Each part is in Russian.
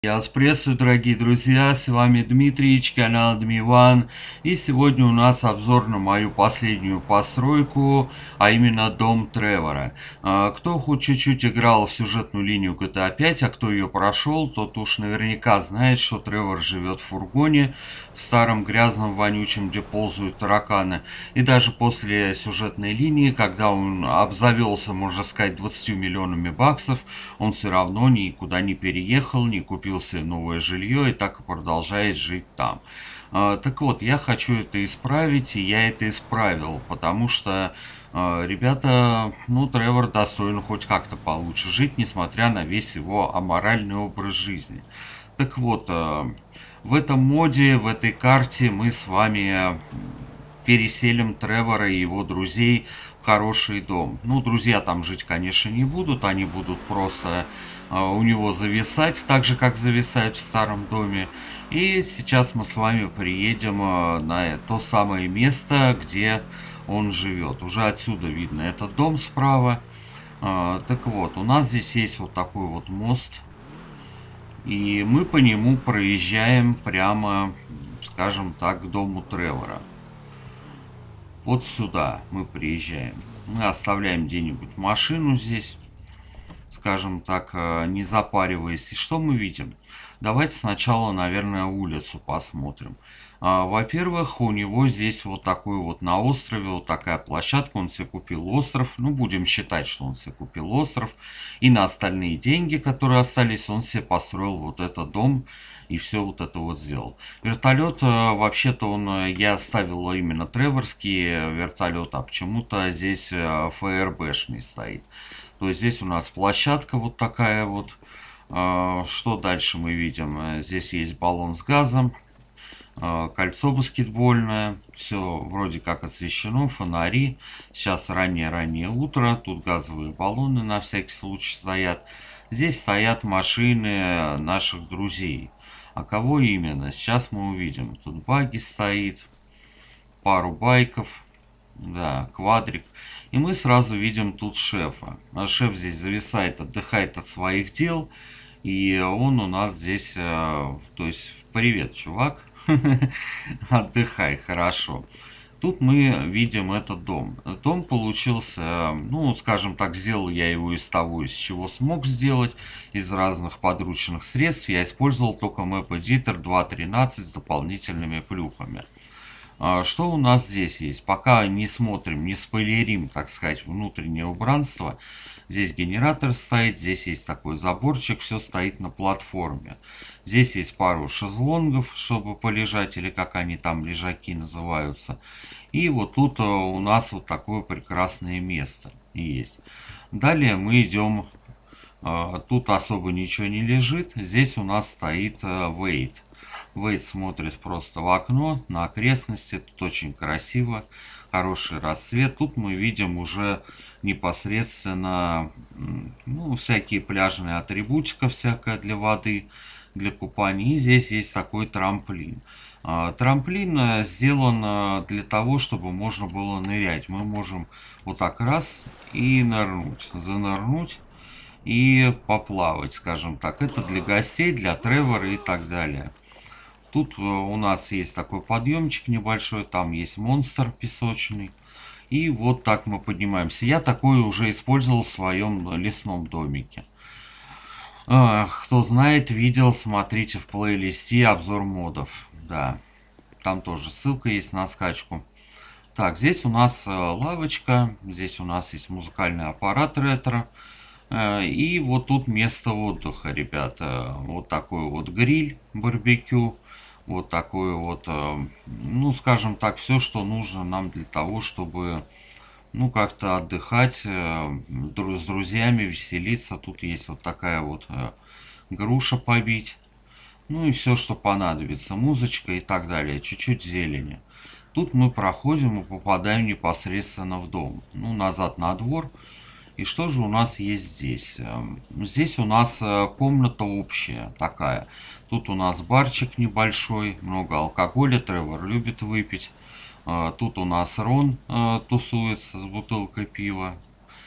Я вас приветствую, дорогие друзья, с вами Дмитрич, канал Дмиван, и сегодня у нас обзор на мою последнюю постройку, а именно дом Тревора. Кто хоть чуть-чуть играл в сюжетную линию GTA 5, а кто ее прошел, тот уж наверняка знает, что Тревор живет в фургоне, в старом грязном вонючем, где ползают тараканы, и даже после сюжетной линии, когда он обзавелся, можно сказать, 20 миллионами баксов, он все равно никуда не переехал, не купил себе новое жилье и так и продолжает жить там. Так вот, я хочу это исправить, и я это исправил, потому что, ребята, Тревор достоин хоть как-то получше жить, несмотря на весь его аморальный образ жизни. Так вот, в этом моде, в этой карте мы с вами переселим Тревора и его друзей в хороший дом. Друзья там жить, конечно, не будут, они будут просто у него зависать, так же, как зависают в старом доме. И сейчас мы с вами приедем на то самое место, где он живет. Уже отсюда видно этот дом справа. Так вот, у нас здесь есть вот такой вот мост, и мы по нему проезжаем прямо, скажем так, к дому Тревора. Вот сюда мы приезжаем. Мы оставляем где-нибудь машину здесь, скажем так, не запариваясь. И что мы видим? Давайте сначала, наверное, улицу посмотрим. Во-первых, у него здесь вот такой вот на острове, вот такая площадка. Он себе купил остров. Будем считать, что он себе купил остров. И на остальные деньги, которые остались, он себе построил вот этот дом. И все вот это вот сделал. Вертолет, вообще-то я оставил именно треворский вертолет, а почему-то здесь ФРБшный стоит. То есть здесь у нас площадка вот такая вот. Что дальше мы видим? Здесь есть баллон с газом, кольцо баскетбольное, все вроде как освещено, фонари. Сейчас раннее-раннее утро, тут газовые баллоны на всякий случай стоят. Здесь стоят машины наших друзей. А кого именно? Сейчас мы увидим. Тут багги стоит, пару байков, да, квадрик. И мы сразу видим тут шефа. А шеф здесь зависает, отдыхает от своих дел. И он у нас здесь, то есть, привет, чувак, отдыхай, хорошо. Тут мы видим этот дом. Дом получился, скажем так, сделал я его из того, из чего смог сделать, из разных подручных средств. Я использовал только Map Editor 2.13 с дополнительными плюхами. Что у нас здесь есть? Пока не смотрим, не спойлерим, так сказать, внутреннее убранство. Здесь генератор стоит, здесь есть такой заборчик, все стоит на платформе. Здесь есть пару шезлонгов, чтобы полежать, или как они там, лежаки называются. И вот тут у нас вот такое прекрасное место есть. Далее мы идем, тут особо ничего не лежит. Здесь у нас стоит Вейт. Вейт смотрит просто в окно, на окрестности. Тут очень красиво, хороший рассвет. Тут мы видим уже непосредственно, всякие пляжные атрибутика всякая для воды, для купания. И здесь есть такой трамплин. Трамплин сделан для того, чтобы можно было нырять. Мы можем вот так раз и нырнуть, занырнуть и поплавать, скажем так. Это для гостей, для Тревора и так далее. Тут у нас есть такой подъемчик небольшой, там есть монстр песочный. И вот так мы поднимаемся. Я такое уже использовал в своем лесном домике. Кто знает, видел, смотрите в плейлисте обзор модов. Да, там тоже ссылка есть на скачку. Так, здесь у нас лавочка, здесь у нас есть музыкальный аппарат ретро. И вот тут место отдыха, ребята. Вот такой вот гриль, барбекю. Вот такой вот, скажем так, все, что нужно нам для того, чтобы, как-то отдыхать, с друзьями, веселиться. Тут есть вот такая вот груша побить. И все, что понадобится. Музычка и так далее. Чуть-чуть зелени. Тут мы проходим и попадаем непосредственно в дом. Назад на двор. И что же у нас есть здесь? Здесь у нас комната общая такая. Тут у нас барчик небольшой, много алкоголя, Тревор любит выпить. Тут у нас Рон тусуется с бутылкой пива.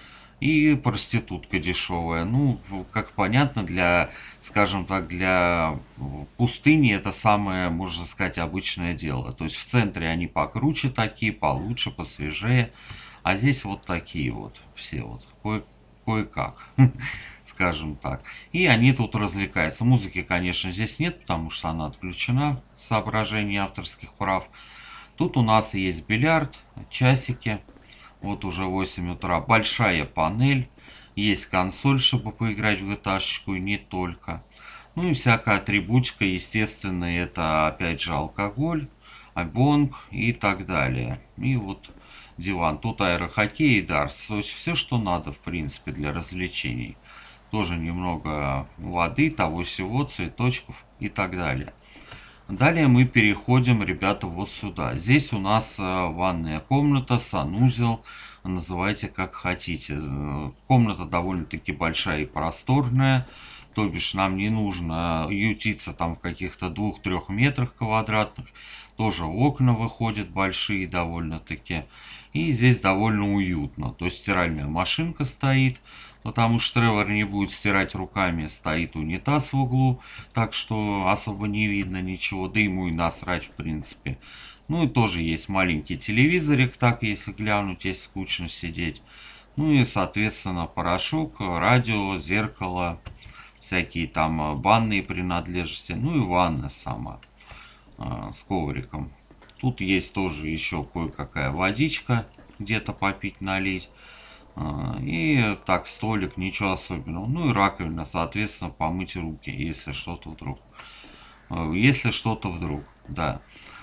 и проститутка дешевая. Ну, как понятно, для, скажем так, для пустыни это самое, можно сказать, обычное дело. То есть в центре они покруче такие, получше, посвежее, а здесь вот такие вот, все вот, кое-как, скажем так. И они тут развлекаются. Музыки, конечно, здесь нет, потому что она отключена, соображение авторских прав. Тут у нас есть бильярд, часики. Вот уже 8 утра. Большая панель. Есть консоль, чтобы поиграть в GTA-шечку и не только. Ну и всякая атрибутика, естественно, это опять же алкоголь, бонг и так далее. И вот диван. Тут аэрохоккей и дартс. То есть все, что надо, в принципе, для развлечений. Тоже немного воды, того всего, цветочков и так далее. Далее мы переходим, ребята, вот сюда. Здесь у нас ванная комната, санузел, называйте как хотите. Комната довольно-таки большая и просторная, то бишь нам не нужно ютиться там в каких-то 2-3 метрах квадратных. Тоже окна выходят большие довольно-таки. И здесь довольно уютно. То есть стиральная машинка стоит, потому что Тревор не будет стирать руками. Стоит унитаз в углу, так что особо не видно ничего. Да ему и насрать, в принципе. Ну и тоже есть маленький телевизорик, так если глянуть, если скучно сидеть. Ну и, соответственно, порошок, радио, зеркало, всякие там банные принадлежности. Ну и ванна сама с ковриком. Тут есть тоже еще кое-какая водичка, где-то попить, налить. И так, столик, ничего особенного. Ну и раковина, соответственно, помыть руки, если что-то вдруг. Если что-то вдруг, да.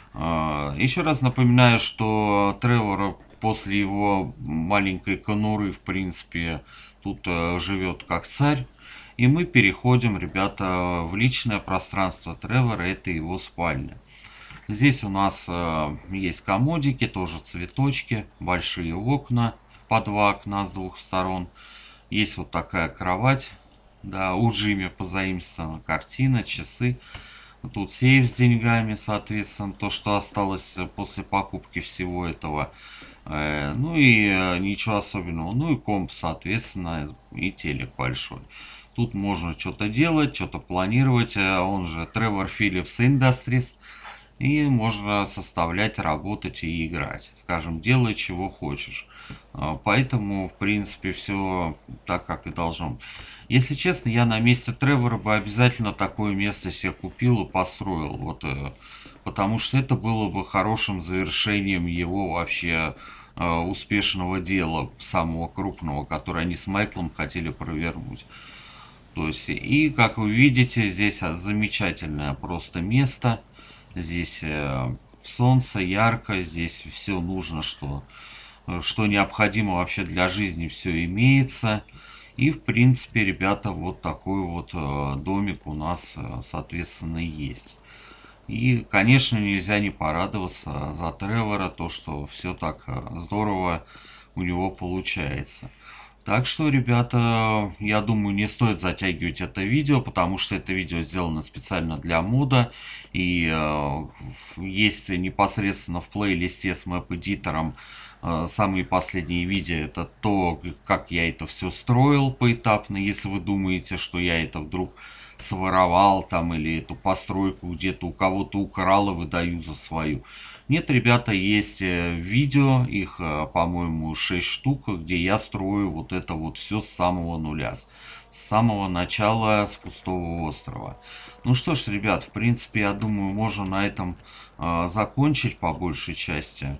Еще раз напоминаю, что Тревор после его маленькой конуры, в принципе, тут живет как царь. И мы переходим, ребята, в личное пространство Тревора, это его спальня. Здесь у нас есть комодики, тоже цветочки, большие окна, по 2 окна с 2 сторон. Есть вот такая кровать, да, у Джимми позаимствована картина, часы. Тут сейф с деньгами, соответственно, то, что осталось после покупки всего этого. Ну и ничего особенного. Ну и комп, соответственно, и телек большой. Тут можно что-то делать, что-то планировать. Он же Trevor Phillips Industries. И можно составлять, работать и играть. Скажем, делай чего хочешь. Поэтому, в принципе, все так, как и должно быть. Если честно, я на месте Тревора бы обязательно такое место себе купил и построил. Вот, потому что это было бы хорошим завершением его вообще успешного дела, самого крупного, которое они с Майклом хотели провернуть. То есть, и как вы видите, здесь замечательное просто место. Здесь солнце ярко, здесь все нужно, что необходимо вообще для жизни, все имеется. И, в принципе, ребята, вот такой вот домик у нас, соответственно, есть. И, конечно, нельзя не порадоваться за Тревора, то, что все так здорово у него получается. Так что, ребята, я думаю, не стоит затягивать это видео, потому что это видео сделано специально для мода. И есть непосредственно в плейлисте с мэп-эдитором самые последние видео. Это то, как я это все строил поэтапно. Если вы думаете, что я это вдруг своровал там или эту постройку где-то у кого-то украл и выдаю за свою. Нет, ребята, есть видео, их, по-моему, 6 штук, где я строю вот это вот все с самого нуля, с самого начала, с пустого острова. Ну что ж, ребят, в принципе, я думаю, можно на этом закончить по большей части.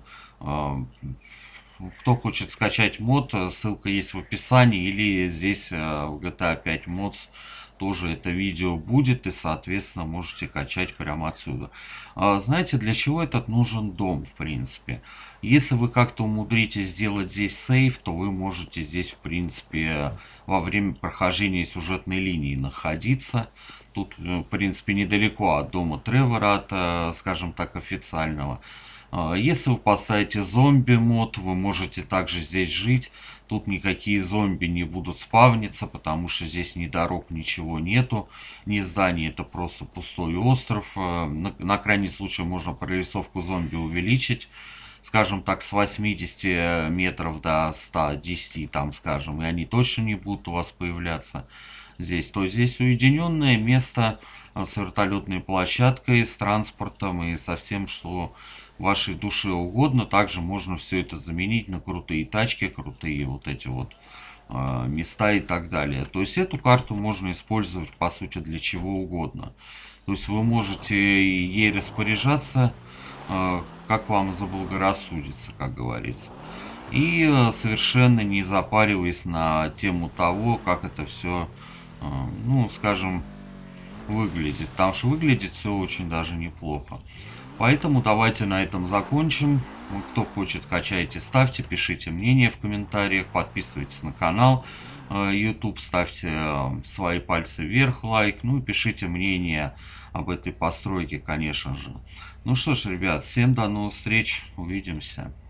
Кто хочет скачать мод, ссылка есть в описании, или здесь в GTA 5 Mods тоже это видео будет, и, соответственно, можете качать прямо отсюда. Знаете, для чего этот нужен дом, в принципе? Если вы как-то умудритесь сделать здесь сейф, то вы можете здесь, в принципе, во время прохождения сюжетной линии находиться. Тут, в принципе, недалеко от дома Тревора, от, скажем так, официального. Если вы поставите зомби мод, вы можете также здесь жить. Тут никакие зомби не будут спавниться, потому что здесь ни дорог, ничего нету. Ни зданий, это просто пустой остров. На крайний случай можно прорисовку зомби увеличить. скажем так, с 80 метров до 110, там, скажем, и они точно не будут у вас появляться здесь. То есть здесь уединенное место с вертолетной площадкой, с транспортом и со всем, что вашей душе угодно. Также можно все это заменить на крутые тачки, крутые вот эти вот места и так далее. То есть эту карту можно использовать по сути для чего угодно. То есть вы можете ей распоряжаться как вам заблагорассудится, как говорится. И совершенно не запариваясь на тему того, как это все, ну, скажем, выглядит. Потому что выглядит все очень даже неплохо. Поэтому давайте на этом закончим. Кто хочет, качайте, ставьте, пишите мнение в комментариях, подписывайтесь на канал YouTube, ставьте свои пальцы вверх, лайк, ну и пишите мнение об этой постройке, конечно же. Ну что ж, ребят, всем до новых встреч, увидимся.